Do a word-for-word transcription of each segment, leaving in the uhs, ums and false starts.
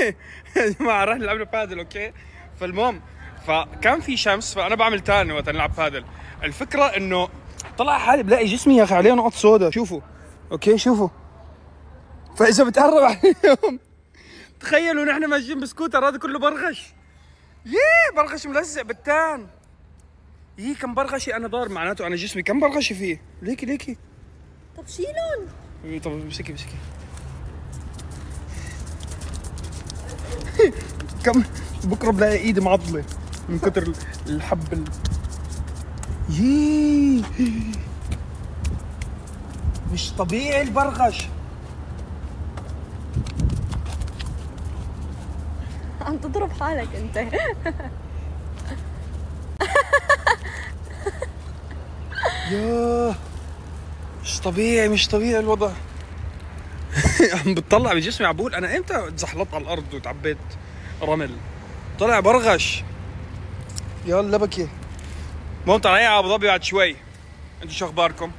يا جماعه رحنا لعبنا بادل اوكي. فالمهم فكان في شمس، فانا بعمل تان وقت نلعب بادل. الفكره انه طلع حالي بلاقي جسمي يا اخي عليه نقط سوداء، شوفوا اوكي شوفوا. فاذا بتقرب عليهم تخيلوا نحن ماشيين بسكوتر هذا كله برغش، ييه برغش ملزق بالتان. يي كم برغشي انا ضار، معناته انا جسمي كم برغشي فيه. ليكي ليكي طب شيلون. طب امسكي امسكي كم بكره بلاقي ايدي معضله من كثر الحب ال... يي مش طبيعي البرغش. عم تضرب حالك انت. ياه مش طبيعي مش طبيعي الوضع. عم بتطلع بجسمي عم بقول انا امتى تزحلطت على الارض وتعبيت رمل. طلع برغش. يلا بكي. المهم طالعين على ابو ظبي بعد شوي. انتوا شو اخباركم؟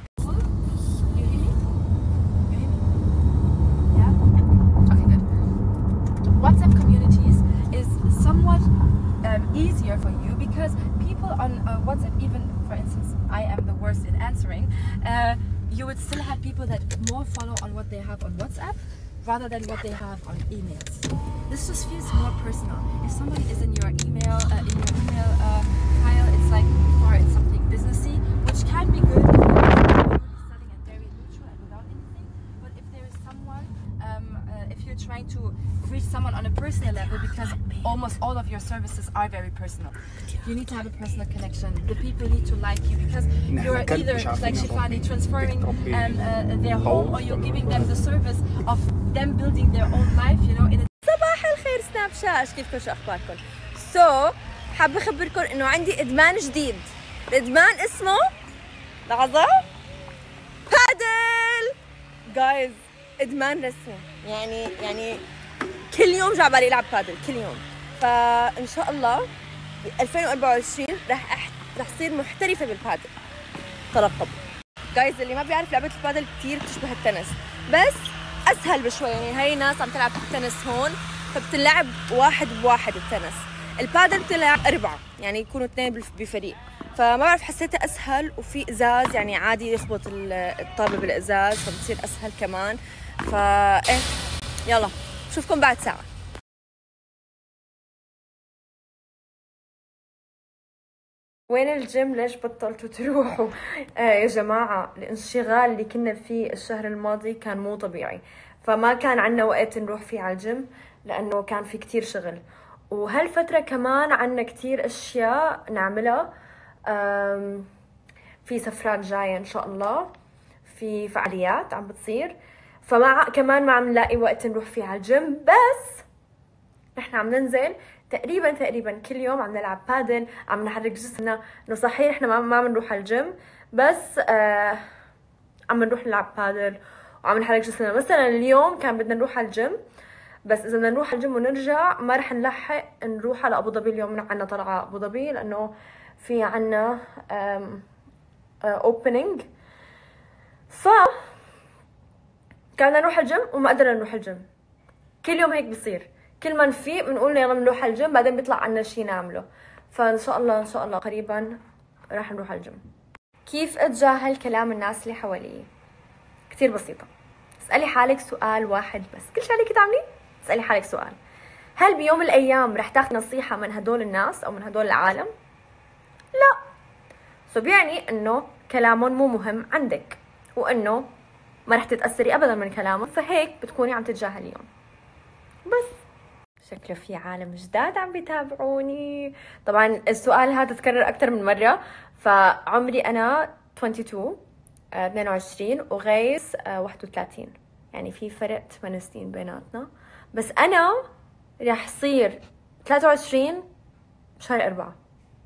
WhatsApp communities is somewhat um, easier for you because people on uh, WhatsApp, even for instance, I am the worst in answering. Uh, you would still have people that more follow on what they have on WhatsApp rather than what they have on emails. This just feels more personal. If somebody is in your email, uh, in your email uh, file, it's like or it's something businessy, which can be good if you're setting it very neutral and without anything. But if there is someone, um, uh, if you're trying to reach someone on a personal level, because almost all of your services are very personal, you need to have a personal connection. The people need to like you because you're either like Shifani transferring um, uh, their home, or you're giving them the service of them building their own life, you know. In a صباح الخير سناب شات، كيفكم شو اخباركم؟ سو so, حابه اخبركم انه عندي ادمان جديد. الادمان اسمه لحظه بادل جايز. ادمان رسمي، يعني يعني كل يوم جا بالي العب بادل كل يوم. فان شاء الله ب ألفين وأربعة وعشرين راح أح... راح اصير محترفه بالبادل. ترقبوا جايز. اللي ما بيعرف لعبه البادل كثير بتشبه التنس، بس اسهل بشوي. يعني هاي ناس عم تلعب التنس هون، فبتلعب واحد بواحد. التنس البادل بتلعب اربعه، يعني يكونوا اثنين بفريق. فما بعرف حسيتها اسهل، وفي ازاز يعني عادي يخبط الطابه بالازاز فبتصير اسهل كمان. فا ايه يلا بشوفكم بعد ساعه. وين الجيم؟ ليش بطلتوا تروحوا؟ آه يا جماعة، الانشغال اللي كنا فيه الشهر الماضي كان مو طبيعي، فما كان عنا وقت نروح فيه على الجيم لأنه كان في كتير شغل. وهالفترة كمان عنا كتير أشياء نعملها. في سفرات جاية إن شاء الله، في فعاليات عم بتصير، فما كمان ما عم نلاقي وقت نروح فيه على الجيم. بس نحن عم ننزل تقريبا تقريبا كل يوم، عم نلعب بادل، عم نحرك جسمنا. انه صحيح احنا ما ما بنروح على الجيم، بس آه عم نروح نلعب بادل وعم نحرك جسمنا. مثلا اليوم كان بدنا نروح على الجيم، بس اذا بدنا نروح على الجيم ونرجع ما رح نلحق نروح على ابو ظبي. اليوم عنا طلعه ابو ظبي لانه في عنا اوبننج، ف كان نروح على الجيم وما قدرنا نروح الجيم. كل يوم هيك بصير، كل ما نفيق بنقول يلا بنروح على الجيم، بعدين بيطلع عنا شيء نعمله. فان شاء الله ان شاء الله قريبا راح نروح على الجيم. كيف اتجاهل كلام الناس اللي حوالي؟ كثير بسيطه. اسالي حالك سؤال واحد بس، كل شيء عليك تعمليه اسالي حالك سؤال: هل بيوم من الايام رح تاخذ نصيحه من هدول الناس او من هدول العالم؟ لا. سو بيعني انه كلامهم مو مهم عندك، وانه ما رح تتاثري ابدا من كلامهم، فهيك بتكوني عم تتجاهليهم بس. شكله في عالم جداد عم بيتابعوني. طبعا السؤال هذا تكرر اكثر من مره. فعمري انا اثنين وعشرين اثنين وعشرين وغيس واحد وثلاثين، يعني في فرق ثمان سنين بيناتنا. بس انا رح صير ثلاثة وعشرين بشهر أربعة.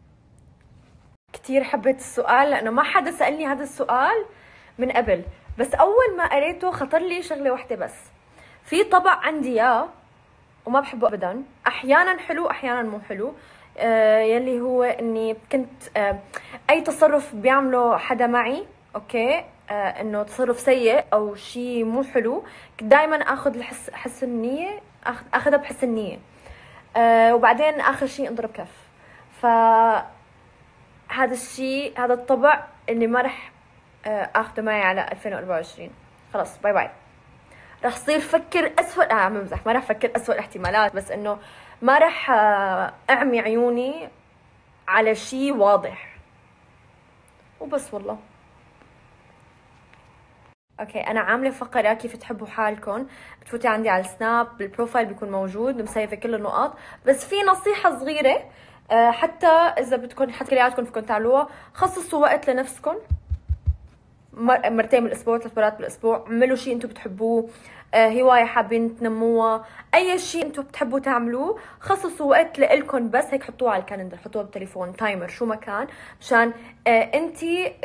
كثير حبيت السؤال لانه ما حدا سالني هذا السؤال من قبل، بس اول ما قريته خطر لي شغله واحده بس. في طبع عندي اياه وما بحبه ابدا، احيانا حلو احيانا مو حلو، آه يلي هو اني كنت آه اي تصرف بيعمله حدا معي اوكي آه انه تصرف سيء او شيء مو حلو، كنت دائما اخذ الحس حس النيه اخذها بحسن نيه. أه وبعدين اخر شيء انضرب كف. ف هذا الشيء هذا الطبع اللي ما رح اخذه معي على ألفين وأربعة وعشرين. خلاص باي باي. رح صير فكر اسوء، اه عم بمزح، ما رح افكر اسوء الاحتمالات، بس انه ما رح اعمي عيوني على شيء واضح وبس. والله اوكي انا عامله فقره كيف تحبوا حالكم. بتفوتي عندي على السناب، بالبروفايل بيكون موجود مسيفه كل النقاط، بس في نصيحه صغيره حتى اذا بدكم حتى كلياتكم فيكم تعملوها. خصصوا وقت لنفسكم مرتين بالاسبوع، ثلاث مرات بالاسبوع. اعملوا شيء انتم بتحبوه، هوايه حابين تنموها، اي شيء انتم بتحبوا تعملوه. خصصوا وقت لإلكم بس هيك، حطوه على الكالندر، حطوه بالتليفون، تايمر، شو ما كان، مشان انت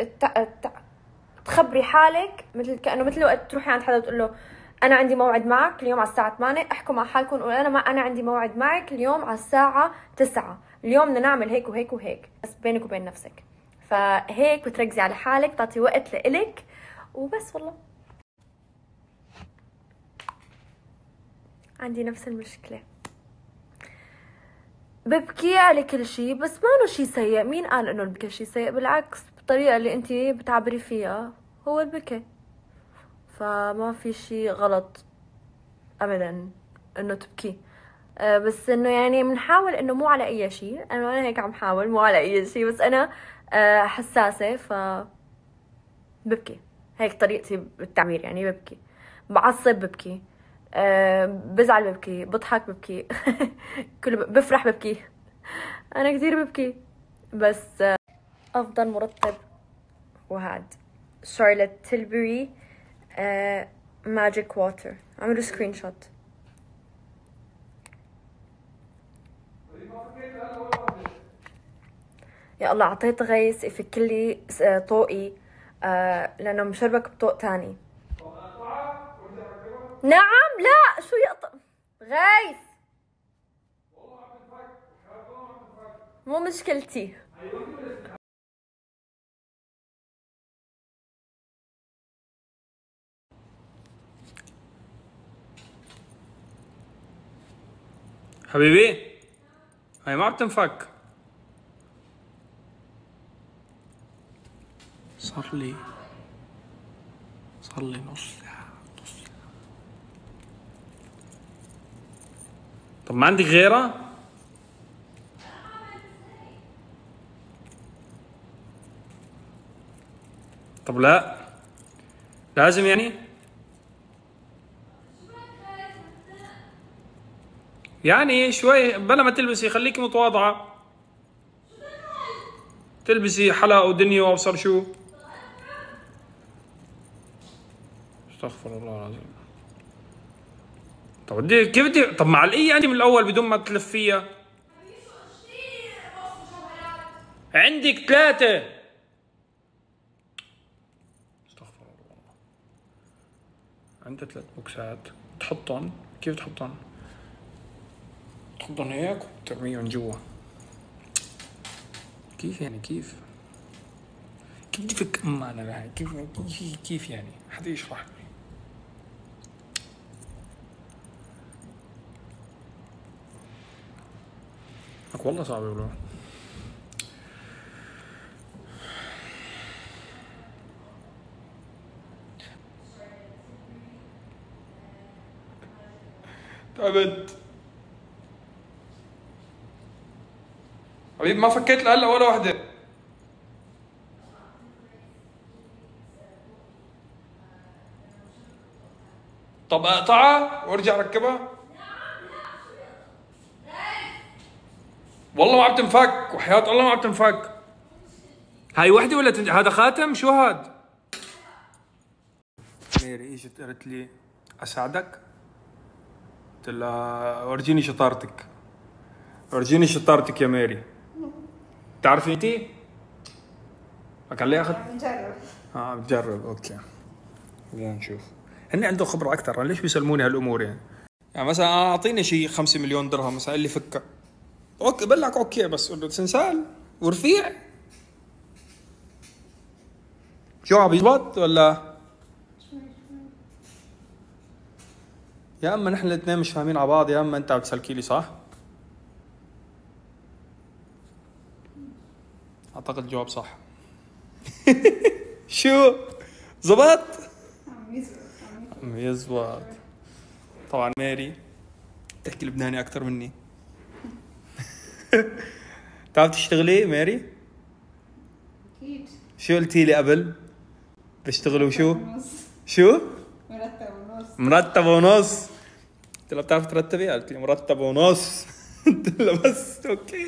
تخبري حالك مثل كانه مثل وقت تروحي عند حدا وتقول له انا عندي موعد معك اليوم على الساعه ثمانية، احكوا مع حالكم قولوا انا ما انا عندي موعد معك اليوم على الساعه تسعة، اليوم بدنا نعمل هيك وهيك وهيك، بس بينك وبين نفسك. فهيك بتركزي على حالك، تعطي وقت لإلك وبس. والله عندي نفس المشكله، ببكي على كل شيء، بس ما له شيء سيء. مين قال انه البكي شيء سيء؟ بالعكس بالطريقه اللي انت بتعبري فيها هو البكي، فما في شيء غلط ابدا انه تبكي. أه بس انه يعني بنحاول انه مو على اي شيء. انا انا هيك عم حاول مو على اي شيء، بس انا أه حساسه ف ببكي. هيك طريقتي بالتعبير، يعني ببكي، بعصب ببكي، أه بزعل ببكي، بضحك ببكي كله بفرح ببكي. انا كثير ببكي. بس أه افضل مرطب وهاد شارلوت تيلبري ماجيك ووتر. عملوا سكرين شوت. يا الله اعطيت غيث يفك لي طوقي آه لانه مشربك بطوق تاني. نعم لا شو يقطع غيث، مو مشكلتي. حبيبي هاي ما بتنفك. صار لي صار لي نص ساعة نص ساعة. طب ما عندك غيرها؟ طب لا لازم يعني يعني شوي بلا ما تلبسي، خليكي متواضعة. تلبسي حلق ودنيا وابصر شو. استغفر الله العظيم. طب بدي كيف بدي طب معلقيه عندي من الاول بدون ما تلفيها. عندك ثلاثة. استغفر الله. عندك ثلاث بوكسات تحطهم. كيف تحطهم؟ تحطهم هيك وترميهم جوا. كيف يعني كيف؟ كيف بدي فك أم أنا لهي؟ كيف كيف كيف يعني؟ حدا يشرح لي. لك والله صعب يقولوا. تعبت حبيبي، ما فكيت لهلا ولا وحده. طب اقطعها وارجع ركبها؟ والله ما عم تنفك، وحياة الله ما عم تنفك. هاي وحده ولا تنج... هذا خاتم؟ شو هاد؟ ميري اجت قالت لي اساعدك؟ قلت لها ورجيني شطارتك. ورجيني شطارتك يا ميري. بتعرفي انتي؟ كان لي اخذ؟ بنجرب. اه بتجرب اوكي. خلينا نشوف. هن عندهم خبرة أكثر، ليش بيسلموني هالأمور يعني؟ يعني مثلا أعطيني شيء خمسة مليون درهم مثلا اللي فكها. اوكي بقول اوكي، بس قول له تنسال ورفيع. شو عم يزبط ولا يا اما نحن الاثنين مش فاهمين على بعض، يا اما انت عم تسلكي لي، صح؟ اعتقد الجواب صح. شو زبط؟ عم يزبط. طبعا ماري تحكي لبناني اكثر مني. بتعرف تشتغلي ماري؟ اكيد. شو قلتي لي قبل؟ بشتغل وشو؟ شو؟ مرتب ونص. مرتب ونص. قلت لها بتعرف ترتبي؟ قالت لي مرتب ونص. قلت لها بس اوكي.